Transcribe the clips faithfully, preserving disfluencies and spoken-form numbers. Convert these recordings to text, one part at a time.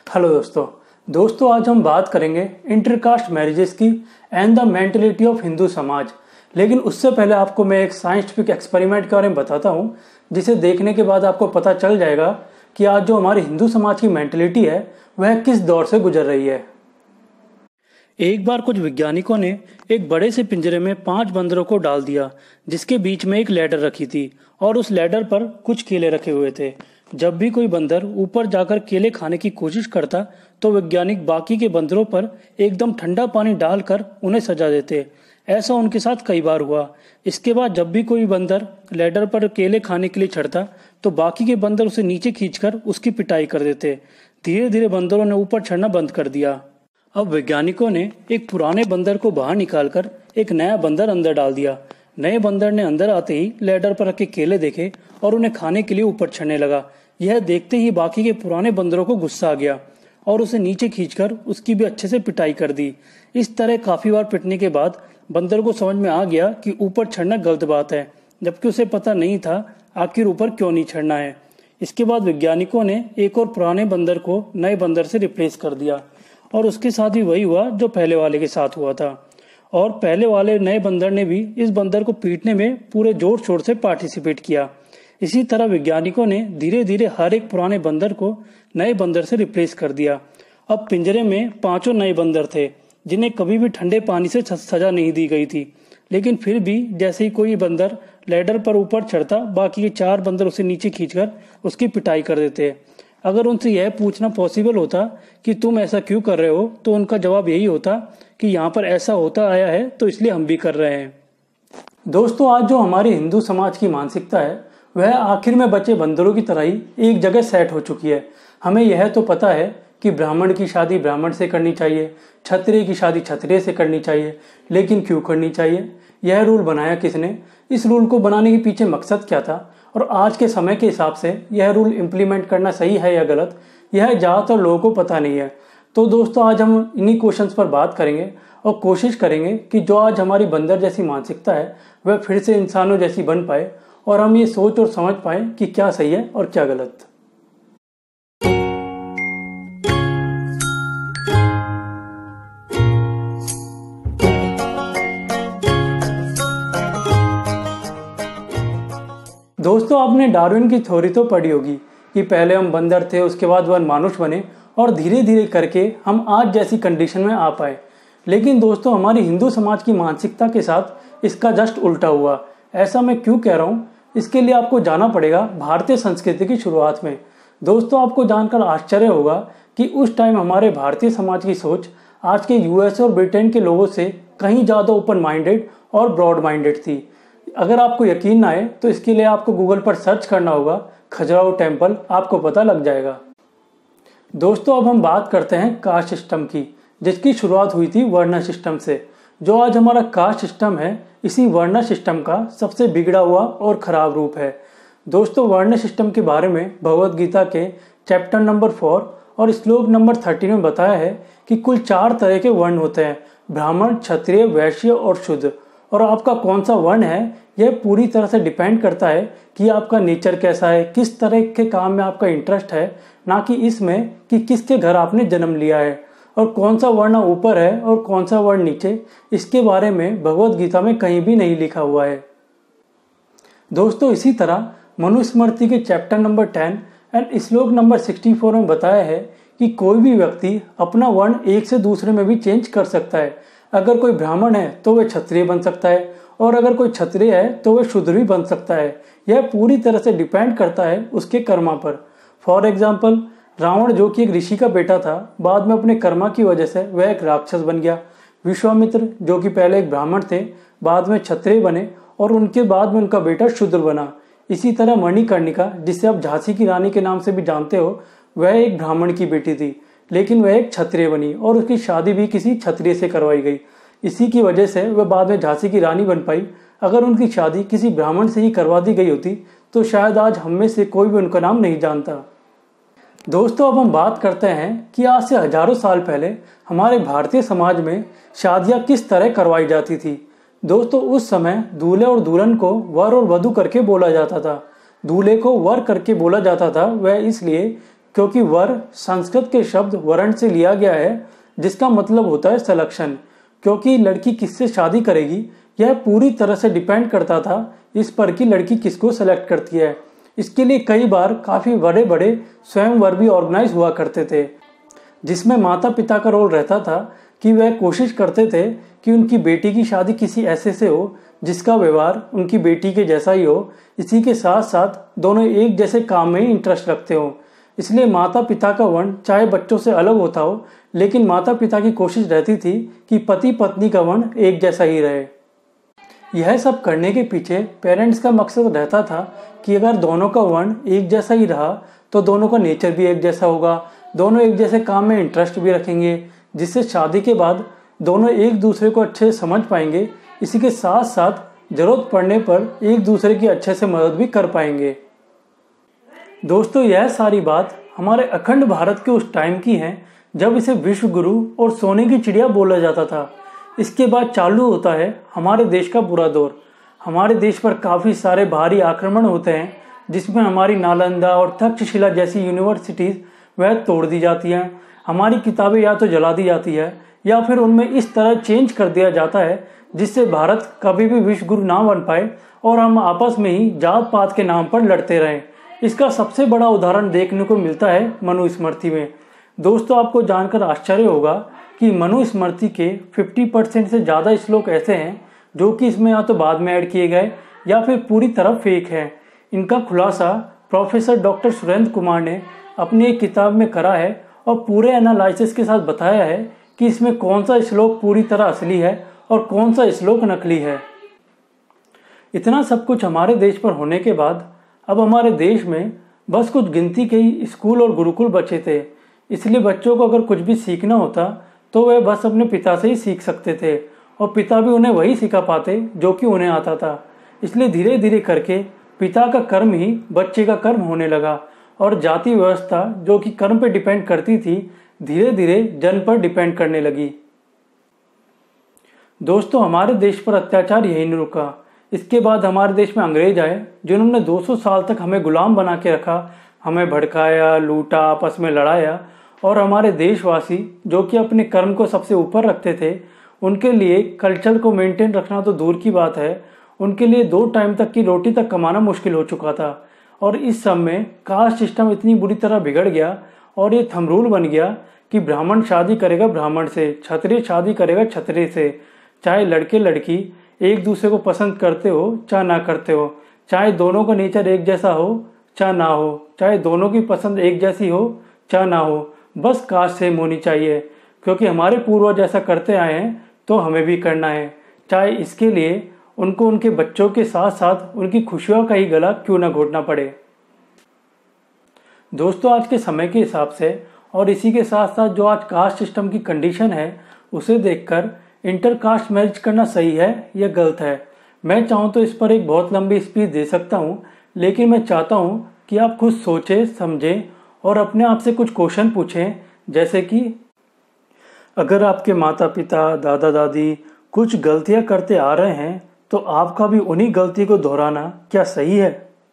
Hello दोस्तों दोस्तों आज हम बात करेंगे इंटरकास्ट मैरिजेस की and the mentality of Hindu समाज। लेकिन उससे पहले आपको मैं एक साइंटिफिक एक्सपेरिमेंट के बारे में बताता हूं, जिसे देखने के बाद आपको पता चल जाएगा कि आज जो हमारे हिंदू समाज की मेंटलिटी है वह किस दौर से गुजर रही है। एक बार कुछ वैज्ञानिकों ने एक बड़े से पिंजरे में पांच बंदरों को डाल दिया, जिसके बीच में एक लैडर रखी थी और उस लैडर पर कुछ केले रखे हुए थे। जब भी कोई बंदर ऊपर जाकर केले खाने की कोशिश करता तो वैज्ञानिक बाकी के बंदरों पर एकदम ठंडा पानी डालकर उन्हें सजा देते। ऐसा उनके साथ कई बार हुआ। इसके बाद जब भी कोई बंदर लैडर पर केले खाने के लिए चढ़ता तो बाकी के बंदर उसे नीचे खींचकर उसकी पिटाई कर देते। धीरे धीरे बंदरों ने ऊपर चढ़ना बंद कर दिया। अब वैज्ञानिकों ने एक पुराने बंदर को बाहर निकालकर एक नया बंदर अंदर डाल दिया। नए बंदर ने अंदर आते ही लैडर पर रखे केले देखे और उन्हें खाने के लिए ऊपर चढ़ने लगा। यह देखते ही बाकी के पुराने बंदरों को गुस्सा आ गया और उसे नीचे खींचकर उसकी भी अच्छे से पिटाई कर दी। इस तरह काफी बार पिटने के बाद बंदर को समझ में आ गया कि ऊपर चढ़ना गलत बात है, जबकि उसे पता नहीं था आखिर ऊपर क्यों नहीं चढ़ना है। इसके बाद वैज्ञानिकों ने एक और पुराने बंदर को नए बंदर से रिप्लेस कर दिया और उसके साथ भी वही हुआ जो पहले वाले के साथ हुआ था। और पहले वाले नए बंदर ने भी इस बंदर को पीटने में पूरे जोर शोर से पार्टिसिपेट किया। इसी तरह वैज्ञानिकों ने धीरे धीरे हर एक पुराने बंदर को नए बंदर से रिप्लेस कर दिया। अब पिंजरे में पांचों नए बंदर थे जिन्हें कभी भी ठंडे पानी से सजा नहीं दी गई थी। लेकिन फिर भी जैसे ही कोई बंदर लैडर पर ऊपर चढ़ता बाकी के चार बंदर उसे नीचे खींचकर उसकी पिटाई कर देते। अगर उनसे यह पूछना पॉसिबल होता कि तुम ऐसा क्यों कर रहे हो, तो उनका जवाब यही होता कि यहाँ पर ऐसा होता आया है तो इसलिए हम भी कर रहे हैं। दोस्तों आज जो हमारी हिंदू समाज की मानसिकता है वह आखिर में बचे बंदरों की तरह ही एक जगह सेट हो चुकी है। हमें यह तो पता है कि ब्राह्मण की शादी ब्राह्मण से करनी चाहिए, क्षत्रिय की शादी क्षत्रिय से करनी चाहिए, लेकिन क्यों करनी चाहिए, यह रूल बनाया किसने, इस रूल को बनाने के पीछे मकसद क्या था और आज के समय के हिसाब से यह रूल इम्प्लीमेंट करना सही है या गलत, यह ज़्यादातर लोगों को पता नहीं है। तो दोस्तों आज हम इन्हीं क्वेश्चंस पर बात करेंगे और कोशिश करेंगे कि जो आज हमारी बंदर जैसी मानसिकता है वह फिर से इंसानों जैसी बन पाए और हम ये सोच और समझ पाए कि क्या सही है और क्या गलत। दोस्तों आपने डार्विन की थ्योरी तो पढ़ी होगी कि पहले हम बंदर थे, उसके बाद वह मानुष बने और धीरे धीरे करके हम आज जैसी कंडीशन में आ पाए। लेकिन दोस्तों हमारी हिंदू समाज की मानसिकता के साथ इसका जस्ट उल्टा हुआ। ऐसा मैं क्यों कह रहा हूँ, इसके लिए आपको जाना पड़ेगा भारतीय संस्कृति की शुरुआत में। दोस्तों आपको जानकर आश्चर्य होगा कि उस टाइम हमारे भारतीय समाज की सोच आज के यूएस और ब्रिटेन के लोगों से कहीं ज़्यादा ओपन माइंडेड और ब्रॉड माइंडेड थी। अगर आपको यकीन ना आए तो इसके लिए आपको गूगल पर सर्च करना होगा खजुराहो टेम्पल, आपको पता लग जाएगा। दोस्तों अब हम बात करते हैं कास्ट सिस्टम की, जिसकी शुरुआत हुई थी वर्ण सिस्टम से। जो आज हमारा कास्ट सिस्टम है इसी वर्ण सिस्टम का सबसे बिगड़ा हुआ और खराब रूप है। दोस्तों वर्ण सिस्टम के बारे में भगवद गीता के चैप्टर नंबर फोर और श्लोक नंबर थर्टीन में बताया है कि कुल चार तरह के वर्ण होते हैं, ब्राह्मण, क्षत्रिय, वैश्य और शूद्र। और आपका कौन सा वर्ण है यह पूरी तरह से डिपेंड करता है कि आपका नेचर कैसा है, किस तरह के काम में आपका इंटरेस्ट है, ना कि इसमें कि किसके घर आपने जन्म लिया है। और कौन सा वर्ण ऊपर है और कौन सा वर्ण नीचे, इसके बारे में भगवद गीता में कहीं भी नहीं लिखा हुआ है। दोस्तों इसी तरह मनुस्मृति के चैप्टर नंबर टेन एंड श्लोक नंबर सिक्सटी फोर में बताया है कि कोई भी व्यक्ति अपना वर्ण एक से दूसरे में भी चेंज कर सकता है। अगर कोई ब्राह्मण है तो वह क्षत्रिय बन सकता है और अगर कोई क्षत्रिय है तो वह शूद्र भी बन सकता है। यह पूरी तरह से डिपेंड करता है उसके कर्मा पर। फॉर एग्जाम्पल रावण जो कि एक ऋषि का बेटा था, बाद में अपने कर्मा की वजह से वह एक राक्षस बन गया। विश्वामित्र जो कि पहले एक ब्राह्मण थे, बाद में क्षत्रिय बने और उनके बाद में उनका बेटा शूद्र बना। इसी तरह मणिकर्णिका, जिसे आप झांसी की रानी के नाम से भी जानते हो, वह एक ब्राह्मण की बेटी थी, लेकिन वह एक क्षत्रिय बनी और उसकी शादी भी किसी क्षत्रिय से करवाई गई। इसी की वजह से वह बाद में झांसी की रानी बन पाई। अगर उनकी शादी किसी ब्राह्मण से ही करवा दी गई होती तो शायद आज हम में से कोई भी उनका नाम नहीं जानता। दोस्तों अब हम बात करते हैं कि आज से हजारों साल पहले हमारे भारतीय समाज में शादियां किस तरह करवाई जाती थी। दोस्तों उस समय दूल्हे और दुल्हन को वर और वधू करके बोला जाता था। दूल्हे को वर करके बोला जाता था वह इसलिए क्योंकि वर संस्कृत के शब्द वरण से लिया गया है, जिसका मतलब होता है सिलेक्शन। क्योंकि लड़की किससे शादी करेगी यह पूरी तरह से डिपेंड करता था इस पर कि लड़की किसको सेलेक्ट करती है। इसके लिए कई बार काफ़ी बड़े बड़े स्वयंवर भी ऑर्गेनाइज हुआ करते थे, जिसमें माता पिता का रोल रहता था कि वह कोशिश करते थे कि उनकी बेटी की शादी किसी ऐसे से हो जिसका व्यवहार उनकी बेटी के जैसा ही हो। इसी के साथ साथ दोनों एक जैसे काम में ही इंटरेस्ट रखते हो। इसलिए माता पिता का वर्ण चाहे बच्चों से अलग होता हो, लेकिन माता पिता की कोशिश रहती थी कि पति पत्नी का वर्ण एक जैसा ही रहे। यह सब करने के पीछे पेरेंट्स का मकसद रहता था कि अगर दोनों का वर्ण एक जैसा ही रहा तो दोनों का नेचर भी एक जैसा होगा, दोनों एक जैसे काम में इंटरेस्ट भी रखेंगे, जिससे शादी के बाद दोनों एक दूसरे को अच्छे से समझ पाएंगे। इसी के साथ साथ जरूरत पड़ने पर एक दूसरे की अच्छे से मदद भी कर पाएंगे। दोस्तों, यह सारी बात हमारे अखंड भारत के उस टाइम की है जब इसे विश्व गुरु और सोने की चिड़िया बोला जाता था। इसके बाद चालू होता है हमारे देश का बुरा दौर। हमारे देश पर काफ़ी सारे भारी आक्रमण होते हैं, जिसमें हमारी नालंदा और तक्षशिला जैसी यूनिवर्सिटीज़ वह तोड़ दी जाती हैं। हमारी किताबें या तो जला दी जाती है या फिर उनमें इस तरह चेंज कर दिया जाता है जिससे भारत कभी भी विश्व गुरु ना बन पाए और हम आपस में ही जात पात के नाम पर लड़ते रहें। इसका सबसे बड़ा उदाहरण देखने को मिलता है मनुस्मृति में। दोस्तों, आपको जानकर आश्चर्य होगा कि मनुस्मृति के पचास परसेंट से ज़्यादा श्लोक ऐसे हैं जो कि इसमें या तो बाद में ऐड किए गए या फिर पूरी तरह फेक हैं। इनका खुलासा प्रोफेसर डॉक्टर सुरेंद्र कुमार ने अपनी एक किताब में करा है और पूरे एनालिसिस के साथ बताया है कि इसमें कौन सा श्लोक पूरी तरह असली है और कौन सा श्लोक नकली है। इतना सब कुछ हमारे देश पर होने के बाद अब हमारे देश में बस कुछ गिनती के ही स्कूल और गुरुकुल बचे थे। इसलिए बच्चों को अगर कुछ भी सीखना होता तो वे बस अपने पिता से ही सीख सकते थे और पिता भी उन्हें वही सिखा पाते जो कि उन्हें आता था। इसलिए धीरे धीरे करके पिता का कर्म ही बच्चे का कर्म होने लगा और जाति व्यवस्था जो कि कर्म पर डिपेंड करती थी धीरे धीरे जन पर डिपेंड करने लगी। दोस्तों, हमारे देश पर अत्याचार यही नहीं रुका। इसके बाद हमारे देश में अंग्रेज आए जिन्होंने दो सौ साल तक हमें गुलाम बना के रखा, हमें भड़काया, लूटा, आपस में लड़ाया और हमारे देशवासी जो कि अपने कर्म को सबसे ऊपर रखते थे, उनके लिए कल्चर को मेंटेन रखना तो दूर की बात है, उनके लिए दो टाइम तक की रोटी तक कमाना मुश्किल हो चुका था। और इस सब में कास्ट सिस्टम इतनी बुरी तरह बिगड़ गया और ये थंब रूल बन गया कि ब्राह्मण शादी करेगा ब्राह्मण से, क्षत्रिय शादी करेगा क्षत्रिय से। चाहे लड़के लड़की एक दूसरे को पसंद करते हो चाहे ना करते हो, चाहे दोनों का नेचर एक जैसा हो चाहे ना हो, चाहे दोनों की पसंद एक जैसी हो चाहे ना हो, बस कास्ट सेम होनी चाहिए। क्योंकि हमारे पूर्वज ऐसा करते आए हैं तो हमें भी करना है, चाहे इसके लिए उनको उनके बच्चों के साथ साथ उनकी खुशियों का ही गला क्यों ना घोटना पड़े। दोस्तों, आज के समय के हिसाब से और इसी के साथ साथ जो आज कास्ट सिस्टम की कंडीशन है उसे देखकर इंटर कास्ट मैरिज करना सही है या गलत है। मैं चाहूँ तो इस पर एक बहुत लंबी स्पीच दे सकता हूँ, लेकिन मैं चाहता हूँ कि आप खुद सोचें, समझें और अपने आप से कुछ क्वेश्चन पूछें, जैसे कि अगर आपके माता पिता, दादा दादी कुछ गलतियाँ करते आ रहे हैं तो आपका भी उन्हीं गलती को दोहराना क्या सही है?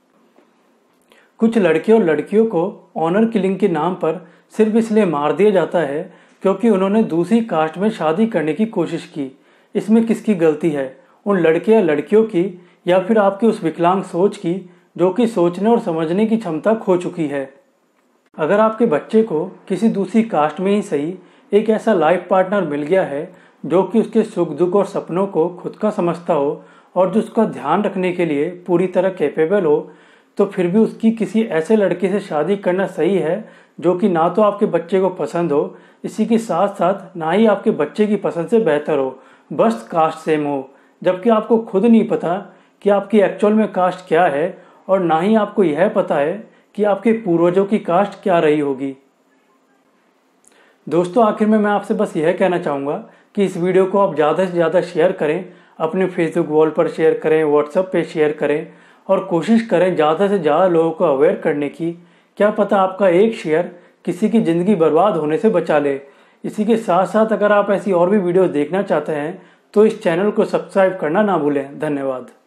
कुछ लड़के और लड़कियों को ऑनर किलिंग के नाम पर सिर्फ इसलिए मार दिया जाता है क्योंकि उन्होंने दूसरी कास्ट में शादी करने की कोशिश की। इसमें किसकी गलती है, उन लड़के या लड़कियों की या फिर आपकी उस विकलांग सोच की जो कि सोचने और समझने की क्षमता खो चुकी है? अगर आपके बच्चे को किसी दूसरी कास्ट में ही सही एक ऐसा लाइफ पार्टनर मिल गया है जो कि उसके सुख दुख और सपनों को खुद का समझता हो और जो उसका ध्यान रखने के लिए पूरी तरह कैपेबल हो, तो फिर भी उसकी किसी ऐसे लड़के से शादी करना सही है जो कि ना तो आपके बच्चे को पसंद हो, इसी के साथ साथ ना ही आपके बच्चे की पसंद से बेहतर हो, बस कास्ट सेम हो, जबकि आपको खुद नहीं पता कि आपकी एक्चुअल में कास्ट क्या है और ना ही आपको यह पता है कि आपके पूर्वजों की कास्ट क्या रही होगी। दोस्तों, आखिर में मैं आपसे बस यह कहना चाहूँगा कि इस वीडियो को आप ज़्यादा से ज़्यादा शेयर करें, अपने फेसबुक वॉल पर शेयर करें, व्हाट्सएप पे शेयर करें और कोशिश करें ज़्यादा से ज़्यादा लोगों को अवेयर करने की। क्या पता आपका एक शेयर किसी की ज़िंदगी बर्बाद होने से बचा ले। इसी के साथ साथ अगर आप ऐसी और भी वीडियो देखना चाहते हैं तो इस चैनल को सब्सक्राइब करना ना भूलें। धन्यवाद।